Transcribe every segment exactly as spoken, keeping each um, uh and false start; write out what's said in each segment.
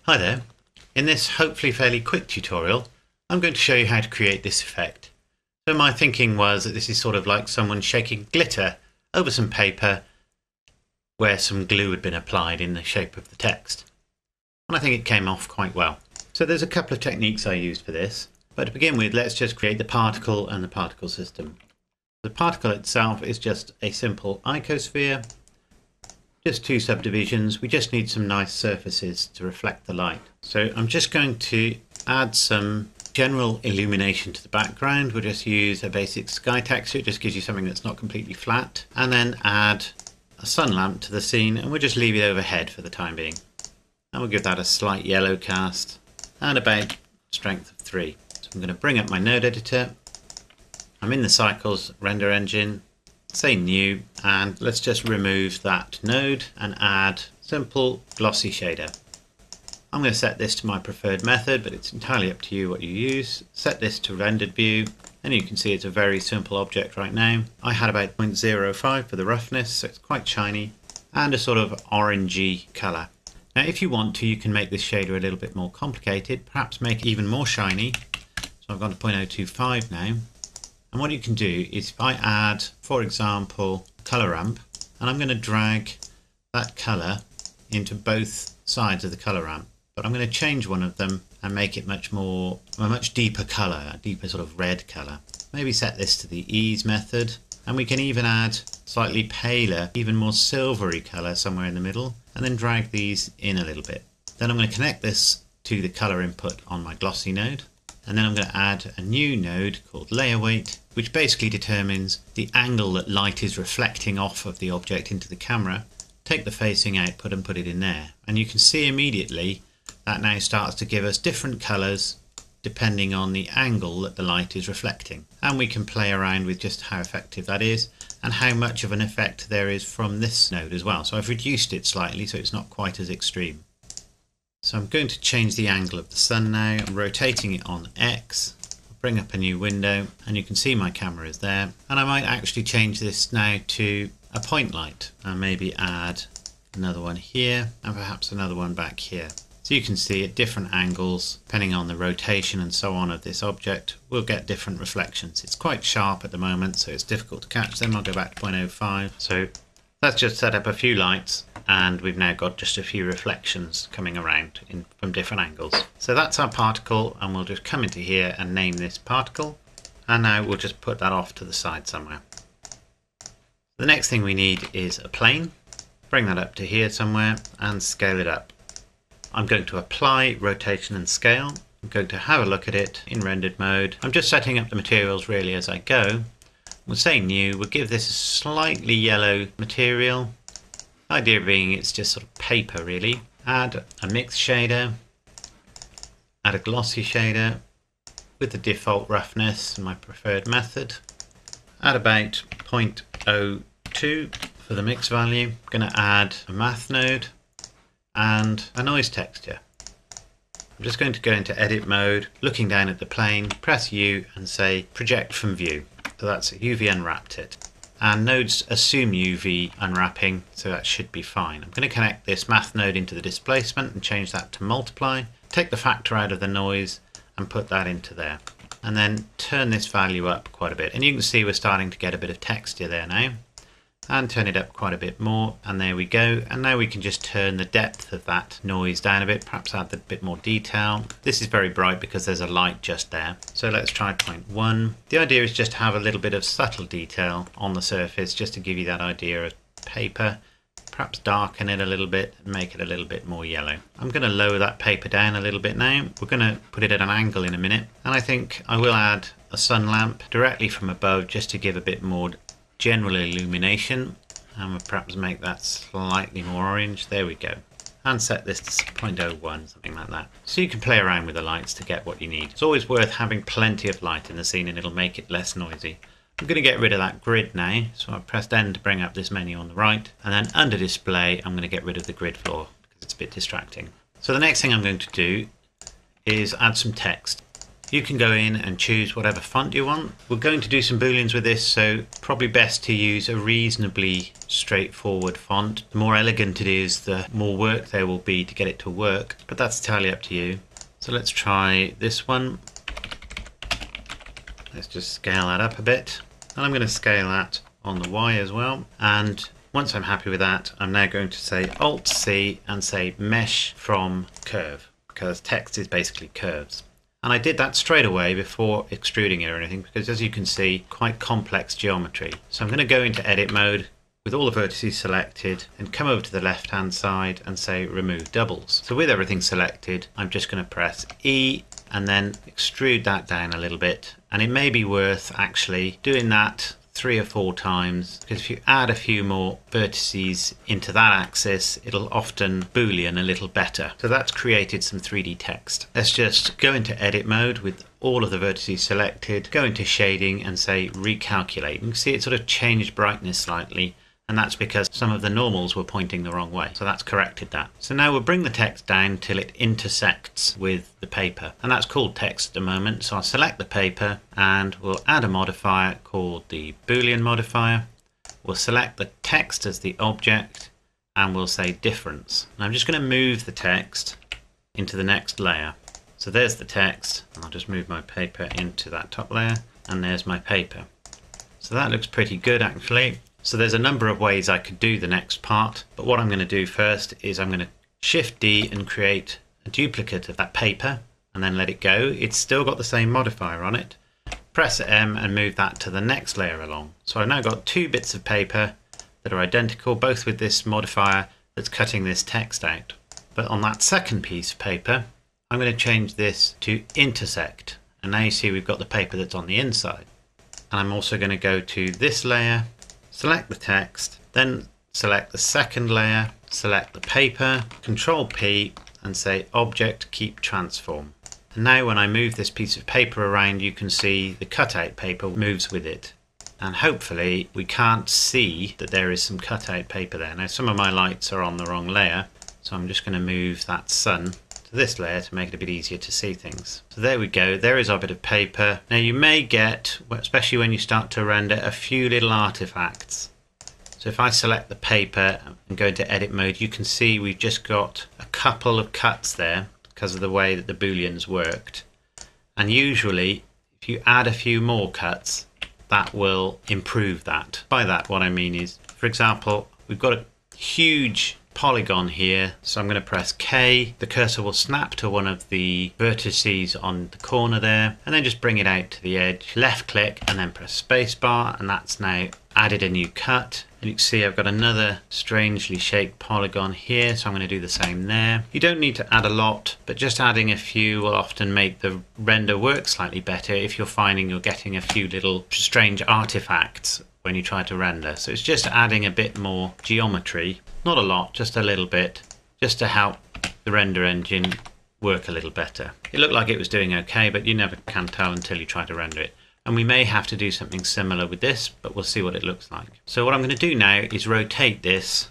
Hi there. In this hopefully fairly quick tutorial, I'm going to show you how to create this effect. So my thinking was that this is sort of like someone shaking glitter over some paper where some glue had been applied in the shape of the text. And I think it came off quite well. So there's a couple of techniques I used for this, but to begin with, let's just create the particle and the particle system. The particle itself is just a simple icosphere. Just two subdivisions. We just need some nice surfaces to reflect the light. So I'm just going to add some general illumination to the background. We'll just use a basic sky texture. It just gives you something that's not completely flat. And then add a sun lamp to the scene, and we'll just leave it overhead for the time being. And we'll give that a slight yellow cast and about strength of three. So I'm going to bring up my node editor. I'm in the Cycles render engine. Say new, and let's just remove that node and add simple glossy shader. I'm going to set this to my preferred method, but it's entirely up to you what you use. Set this to rendered view, and you can see it's a very simple object right now. I had about zero point zero five for the roughness, so it's quite shiny, and a sort of orangey colour. Now if you want to, you can make this shader a little bit more complicated, perhaps make it even more shiny. So I've gone to zero point zero two five now. And what you can do is if I add, for example, color ramp, and I'm going to drag that color into both sides of the color ramp, but I'm going to change one of them and make it much more, a much deeper color, a deeper sort of red color. Maybe set this to the ease method, and we can even add slightly paler, even more silvery color somewhere in the middle, and then drag these in a little bit. Then I'm going to connect this to the color input on my glossy node. And then I'm going to add a new node called layer weight, which basically determines the angle that light is reflecting off of the object into the camera. Take the facing output and put it in there. And you can see immediately that now starts to give us different colors depending on the angle that the light is reflecting. And we can play around with just how effective that is and how much of an effect there is from this node as well. So I've reduced it slightly so it's not quite as extreme. So I'm going to change the angle of the sun now. I'm rotating it on X. I'll bring up a new window and you can see my camera is there. And I might actually change this now to a point light and maybe add another one here and perhaps another one back here. So you can see at different angles, depending on the rotation and so on of this object, we'll get different reflections. It's quite sharp at the moment, so it's difficult to catch them. I'll go back to zero point zero five. So let's just set up a few lights. And we've now got just a few reflections coming around in, from different angles. So that's our particle, and we'll just come into here and name this particle. And now we'll just put that off to the side somewhere. The next thing we need is a plane. Bring that up to here somewhere and scale it up. I'm going to apply rotation and scale. I'm going to have a look at it in rendered mode. I'm just setting up the materials really as I go. We'll say new. We'll give this a slightly yellow material. The idea being it's just sort of paper really. Add a mix shader, add a glossy shader with the default roughness, my preferred method. Add about zero point zero two for the mix value. I'm going to add a math node and a noise texture. I'm just going to go into edit mode, looking down at the plane, press U and say project from view. So that's U V unwrapped it. And nodes assume U V unwrapping, so that should be fine. I'm going to connect this math node into the displacement and change that to multiply. Take the factor out of the noise and put that into there. And then turn this value up quite a bit. And you can see we're starting to get a bit of texture there now. And turn it up quite a bit more, and there we go. And now we can just turn the depth of that noise down a bit, perhaps add a bit more detail. This is very bright because there's a light just there. So let's try zero point one. The idea is just to have a little bit of subtle detail on the surface, just to give you that idea of paper. Perhaps darken it a little bit and make it a little bit more yellow. I'm going to lower that paper down a little bit now. We're going to put it at an angle in a minute. And I think I will add a sun lamp directly from above just to give a bit more general illumination, and we'll perhaps make that slightly more orange. There we go. And set this to zero point zero one, something like that. So you can play around with the lights to get what you need. It's always worth having plenty of light in the scene and it'll make it less noisy. I'm going to get rid of that grid now, so I've pressed N to bring up this menu on the right, and then under display I'm going to get rid of the grid floor because it's a bit distracting. So the next thing I'm going to do is add some text. You can go in and choose whatever font you want. We're going to do some booleans with this, so probably best to use a reasonably straightforward font. The more elegant it is, the more work there will be to get it to work, but that's entirely up to you. So let's try this one. Let's just scale that up a bit. And I'm going to scale that on the Y as well. And once I'm happy with that, I'm now going to say Alt C and say Mesh from Curve, because text is basically curves. And I did that straight away before extruding it or anything, because as you can see, quite complex geometry. So I'm going to go into edit mode with all the vertices selected and come over to the left hand side and say remove doubles. So with everything selected, I'm just going to press E and then extrude that down a little bit. And it may be worth actually doing that three or four times, because if you add a few more vertices into that axis, it'll often boolean a little better. So that's created some three D text. Let's just go into edit mode with all of the vertices selected, go into shading and say recalculate. You can see it sort of changed brightness slightly, and that's because some of the normals were pointing the wrong way. So that's corrected that. So now we'll bring the text down till it intersects with the paper. And that's called text at the moment. So I'll select the paper and we'll add a modifier called the Boolean modifier. We'll select the text as the object and we'll say difference. And I'm just going to move the text into the next layer. So there's the text. And I'll just move my paper into that top layer. And there's my paper. So that looks pretty good actually. So there's a number of ways I could do the next part, but what I'm going to do first is I'm going to Shift D and create a duplicate of that paper and then let it go. It's still got the same modifier on it. Press M and move that to the next layer along. So I've now got two bits of paper that are identical, both with this modifier that's cutting this text out. But on that second piece of paper, I'm going to change this to intersect. And now you see we've got the paper that's on the inside. And I'm also going to go to this layer, select the text, then select the second layer, select the paper, Control P and say Object Keep Transform. And now when I move this piece of paper around, you can see the cutout paper moves with it. And hopefully we can't see that there is some cutout paper there. Now some of my lights are on the wrong layer, so I'm just going to move that sun to this layer to make it a bit easier to see things. So there we go, there is our bit of paper. Now you may get, especially when you start to render, a few little artifacts. So if I select the paper and go into edit mode, you can see we've just got a couple of cuts there because of the way that the booleans worked. And usually if you add a few more cuts, that will improve that. By that what I mean is, for example, we've got a huge polygon here, so I'm going to press K, the cursor will snap to one of the vertices on the corner there, and then just bring it out to the edge, left click and then press spacebar, and that's now added a new cut. And you can see I've got another strangely shaped polygon here, so I'm going to do the same there. You don't need to add a lot, but just adding a few will often make the render work slightly better if you're finding you're getting a few little strange artifacts when you try to render. So it's just adding a bit more geometry, not a lot, just a little bit, just to help the render engine work a little better. It looked like it was doing okay, but you never can tell until you try to render it. And we may have to do something similar with this, but we'll see what it looks like. So what I'm going to do now is rotate this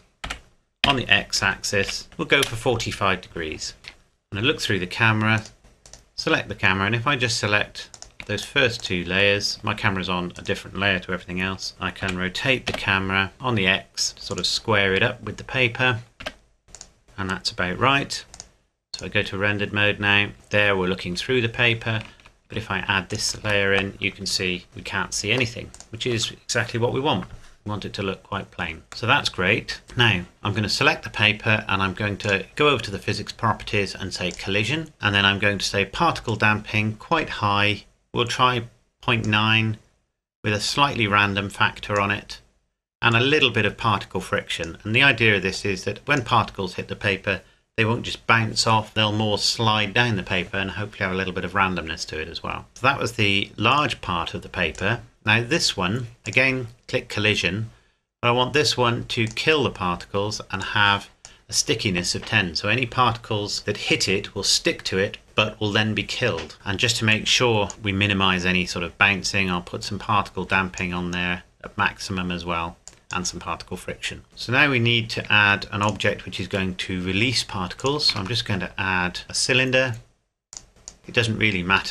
on the x-axis. We'll go for forty-five degrees. I'm going to look through the camera, select the camera, and if I just select those first two layers, my camera's on a different layer to everything else, I can rotate the camera on the X to sort of square it up with the paper, and that's about right. So I go to rendered mode now. There we're looking through the paper, but if I add this layer in, you can see we can't see anything, which is exactly what we want. We want it to look quite plain. So that's great. Now I'm going to select the paper and I'm going to go over to the physics properties and say collision, and then I'm going to say particle damping quite high. We'll try zero point nine with a slightly random factor on it and a little bit of particle friction. And the idea of this is that when particles hit the paper, they won't just bounce off, they'll more slide down the paper and hopefully have a little bit of randomness to it as well. So that was the large part of the paper. Now this one, again, click collision, but I want this one to kill the particles and have a stickiness of ten. So any particles that hit it will stick to it but will then be killed. And just to make sure we minimize any sort of bouncing, I'll put some particle damping on there at maximum as well, and some particle friction. So now we need to add an object which is going to release particles. So I'm just going to add a cylinder. It doesn't really matter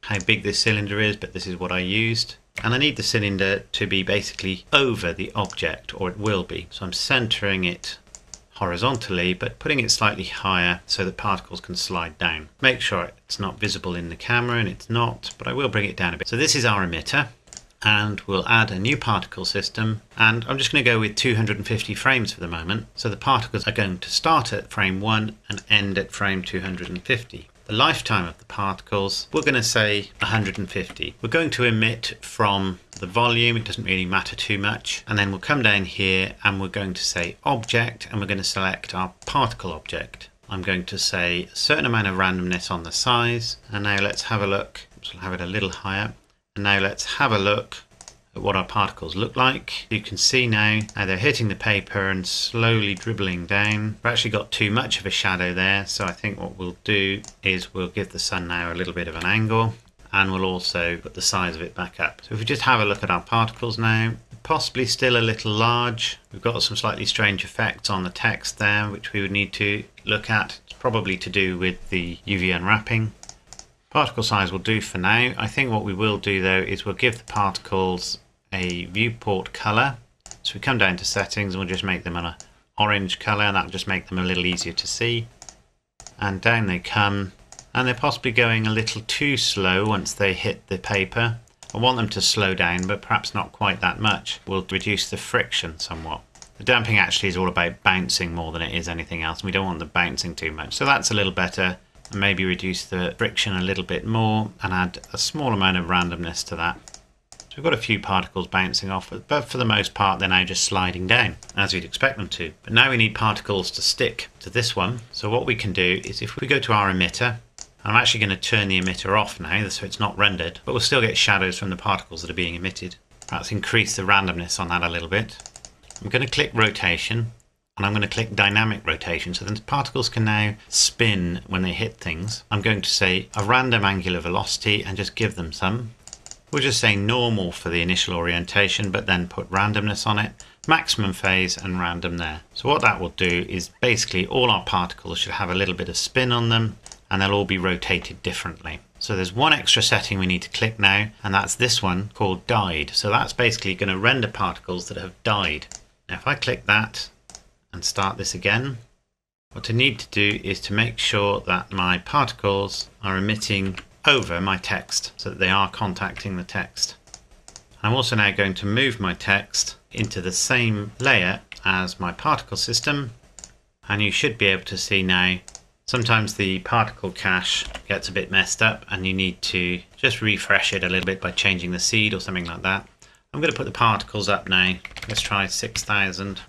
how big this cylinder is, but this is what I used. And I need the cylinder to be basically over the object, or it will be. So I'm centering it horizontally, but putting it slightly higher so that particles can slide down. Make sure it's not visible in the camera, and it's not, but I will bring it down a bit. So this is our emitter, and we'll add a new particle system, and I'm just going to go with two hundred fifty frames for the moment. So the particles are going to start at frame one and end at frame two hundred fifty. The lifetime of the particles, we're going to say one hundred fifty. We're going to emit from the volume, it doesn't really matter too much. And then we'll come down here and we're going to say object, and we're going to select our particle object. I'm going to say a certain amount of randomness on the size. And now let's have a look. So I'll have it a little higher. And now let's have a look at what our particles look like. You can see now how they're hitting the paper and slowly dribbling down. We've actually got too much of a shadow there, so I think what we'll do is we'll give the sun now a little bit of an angle, and we'll also put the size of it back up. So if we just have a look at our particles now, possibly still a little large. We've got some slightly strange effects on the text there, which we would need to look at. It's probably to do with the U V unwrapping. Particle size will do for now. I think what we will do though is we'll give the particles a viewport color. So we come down to settings and we'll just make them an orange color, and that'll just make them a little easier to see. And down they come, and they're possibly going a little too slow once they hit the paper. I want them to slow down, but perhaps not quite that much. We'll reduce the friction somewhat. The damping actually is all about bouncing more than it is anything else. We don't want the bouncing too much. So that's a little better. And maybe reduce the friction a little bit more and add a small amount of randomness to that. So we've got a few particles bouncing off, but for the most part they're now just sliding down as you'd expect them to. But now we need particles to stick to this one. So what we can do is if we go to our emitter, I'm actually going to turn the emitter off now so it's not rendered, but we'll still get shadows from the particles that are being emitted. Let's increase the randomness on that a little bit. I'm going to click rotation. And I'm going to click dynamic rotation, so the particles can now spin when they hit things. I'm going to say a random angular velocity and just give them some. We'll just say normal for the initial orientation, but then put randomness on it, maximum phase and random there. So what that will do is basically all our particles should have a little bit of spin on them, and they'll all be rotated differently. So there's one extra setting we need to click now, and that's this one called died. So that's basically going to render particles that have died. Now if I click that and start this again, what I need to do is to make sure that my particles are emitting over my text so that they are contacting the text. I'm also now going to move my text into the same layer as my particle system, and you should be able to see now sometimes the particle cache gets a bit messed up and you need to just refresh it a little bit by changing the seed or something like that. I'm going to put the particles up now. Let's try six thousand.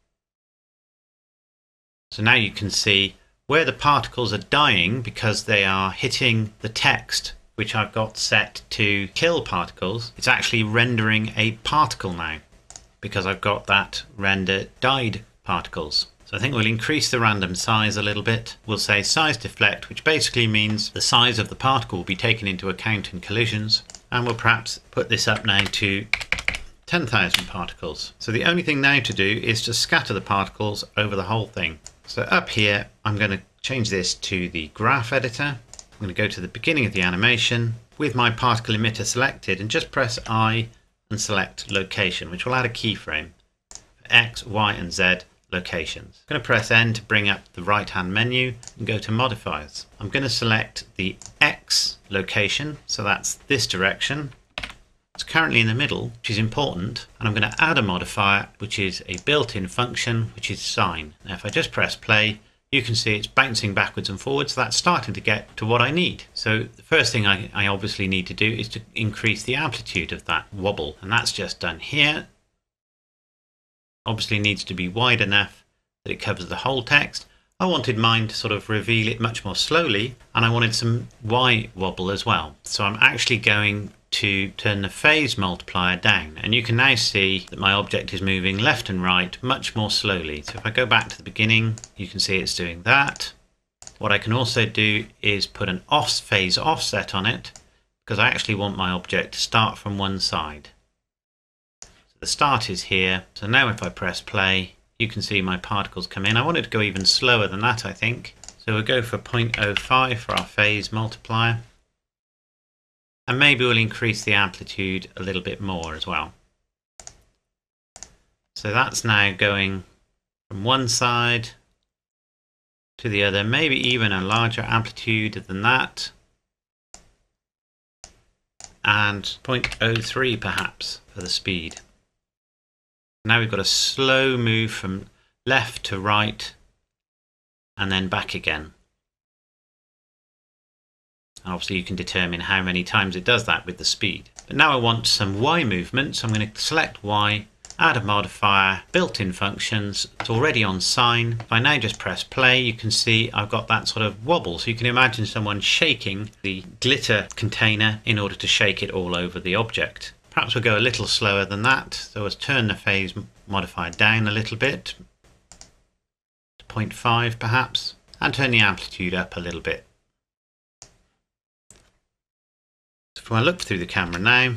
So now you can see where the particles are dying because they are hitting the text, which I've got set to kill particles. It's actually rendering a particle now because I've got that render died particles. So I think we'll increase the random size a little bit. We'll say size deflect, which basically means the size of the particle will be taken into account in collisions. And we'll perhaps put this up now to ten thousand particles. So the only thing now to do is to scatter the particles over the whole thing. So up here, I'm going to change this to the graph editor. I'm going to go to the beginning of the animation with my particle emitter selected and just press I and select location, which will add a keyframe for X, Y and Z locations. I'm going to press N to bring up the right hand menu and go to modifiers. I'm going to select the X location, so that's this direction. It's currently in the middle, which is important, and I'm going to add a modifier which is a built-in function which is sine. Now if I just press play, you can see it's bouncing backwards and forwards, so that's starting to get to what I need. So the first thing I, I obviously need to do is to increase the amplitude of that wobble, and that's just done here. Obviously needs to be wide enough that it covers the whole text. I wanted mine to sort of reveal it much more slowly, and I wanted some Y wobble as well. So I'm actually going to turn the phase multiplier down, and you can now see that my object is moving left and right much more slowly. So if I go back to the beginning, you can see it's doing that. What I can also do is put an off phase offset on it, because I actually want my object to start from one side. So the start is here, so now if I press play, you can see my particles come in. I want it to go even slower than that, I think. So we'll go for zero point zero five for our phase multiplier. And maybe we'll increase the amplitude a little bit more as well. So that's now going from one side to the other, maybe even a larger amplitude than that. And zero point zero three perhaps for the speed. Now we've got a slow move from left to right and then back again. Obviously you can determine how many times it does that with the speed. But now I want some Y movement, so I'm going to select Y, add a modifier, built-in functions. It's already on sine. If I now just press play, you can see I've got that sort of wobble. So you can imagine someone shaking the glitter container in order to shake it all over the object. Perhaps we'll go a little slower than that. So let's turn the phase modifier down a little bit, to zero point five perhaps, and turn the amplitude up a little bit. If I look through the camera now,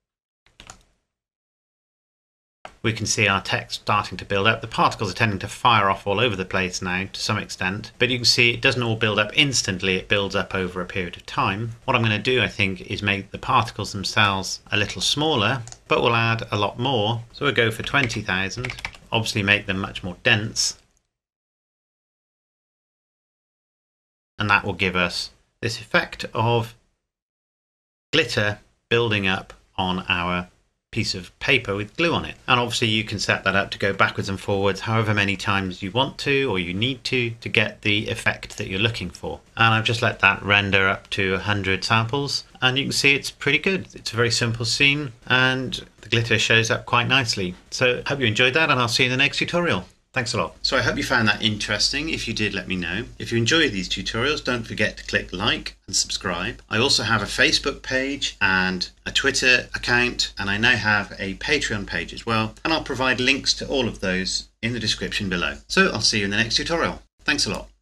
we can see our text starting to build up. The particles are tending to fire off all over the place now to some extent, but you can see it doesn't all build up instantly, it builds up over a period of time. What I'm going to do, I think, is make the particles themselves a little smaller, but we'll add a lot more. So we'll go for twenty thousand, obviously make them much more dense, and that will give us this effect of glitter building up on our piece of paper with glue on it. And obviously you can set that up to go backwards and forwards however many times you want to or you need to to get the effect that you're looking for. And I've just let that render up to one hundred samples and you can see it's pretty good. It's a very simple scene and the glitter shows up quite nicely. So I hope you enjoyed that and I'll see you in the next tutorial. Thanks a lot. So I hope you found that interesting. If you did, let me know. If you enjoy these tutorials, don't forget to click like and subscribe. I also have a Facebook page and a Twitter account, and I now have a Patreon page as well. And I'll provide links to all of those in the description below. So I'll see you in the next tutorial. Thanks a lot.